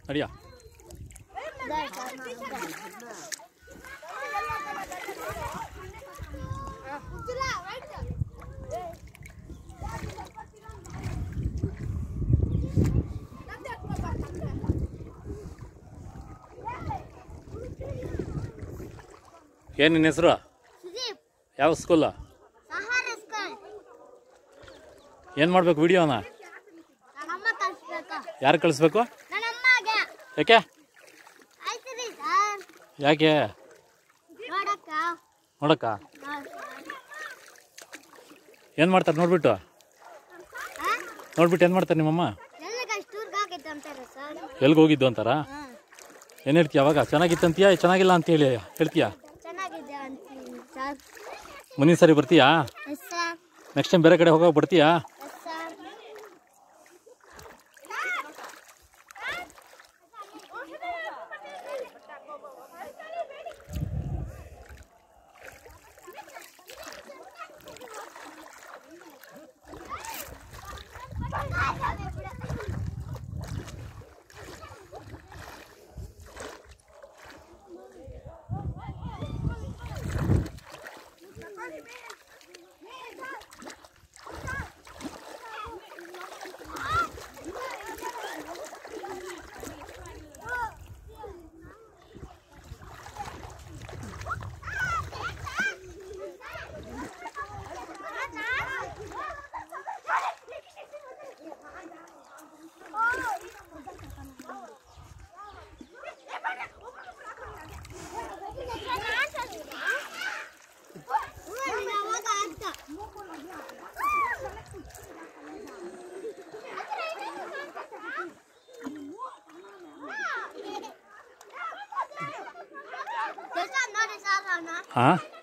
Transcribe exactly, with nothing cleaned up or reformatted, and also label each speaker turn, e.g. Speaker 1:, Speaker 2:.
Speaker 1: ನಡಿಯಾ ಏನು ನಿನ್ನ ಹೆಸರು? ಯಾವ ಸ್ಕೂಲ್? ಏನು ಮಾಡ್ಬೇಕು ವಿಡಿಯೋನ? ಯಾರು ಕಳಿಸ್ಬೇಕು? ಯಾಕೆ ಯಾಕೆ ನೋಡಕ್ಕ ಏನು ಮಾಡ್ತಾರೆ ನೋಡ್ಬಿಟ್ಟು ನೋಡ್ಬಿಟ್ಟು ಏನು ಮಾಡ್ತಾರೆ ನಿಮ್ಮಮ್ಮ? ಎಲ್ಗೆ ಹೋಗಿದ್ದು ಅಂತಾರ? ಏನು ಹೇಳ್ತೀಯ ಅವಾಗ? ಚೆನ್ನಾಗಿತ್ತಂತೀಯಾ ಚೆನ್ನಾಗಿಲ್ಲ ಅಂತ ಹೇಳಿ ಹೇಳ್ತೀಯಾ? ಮುಂದಿನ ಸರಿ ಬರ್ತೀಯಾ? ನೆಕ್ಸ್ಟ್ ಟೈಮ್ ಬೇರೆ ಕಡೆ ಹೋಗೋ ಬರ್ತೀಯಾ? हाँ